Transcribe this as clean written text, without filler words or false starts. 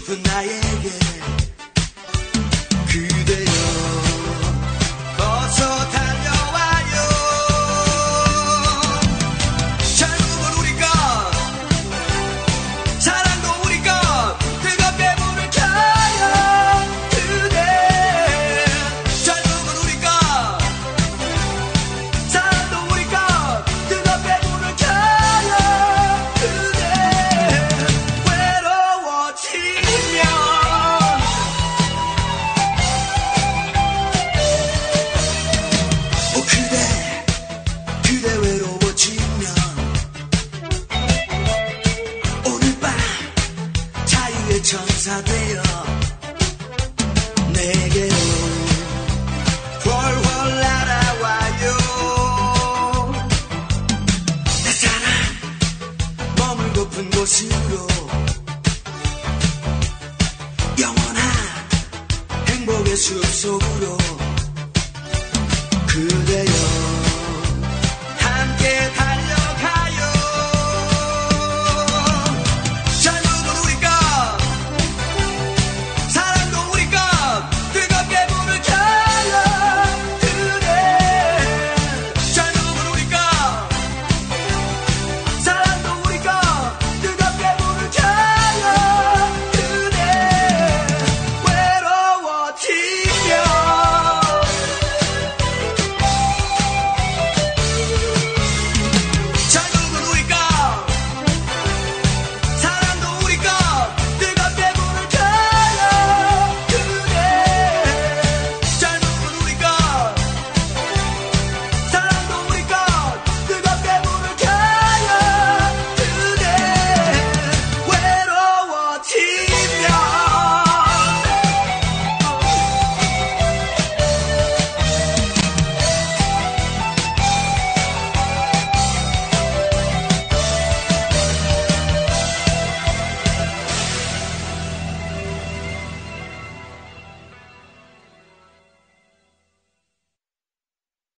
싶은 나에게 그대여 어서 달려와요. 결국은 우리 것 사랑도 우리 것 뜨겁게 불을 켜요 그대. 결국은 우리 것 사랑도 우리 것 뜨겁게 불을 켜요 그대. 외로워지면 오 그대 외로워지면 오늘 밤 자유의 천사 되어 내게로 훨훨 날아와요. 내 사랑 머물고픈 곳은